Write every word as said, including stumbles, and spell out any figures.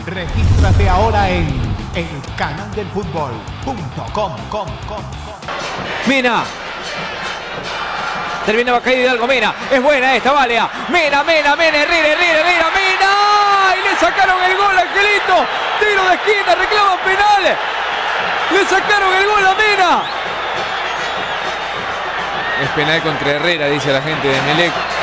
Regístrate ahora en el canal del fútbol punto com. Mena. Terminaba caída Hidalgo. Mena. Es buena esta, Valea. Mena, Mena, Mena, Herrera, Herrera, Herrera, Mena. Y le sacaron el gol a Angelito. Tiro de esquina, reclaman penal. Le sacaron el gol a Mena. Es penal contra Herrera, dice la gente de Emelec.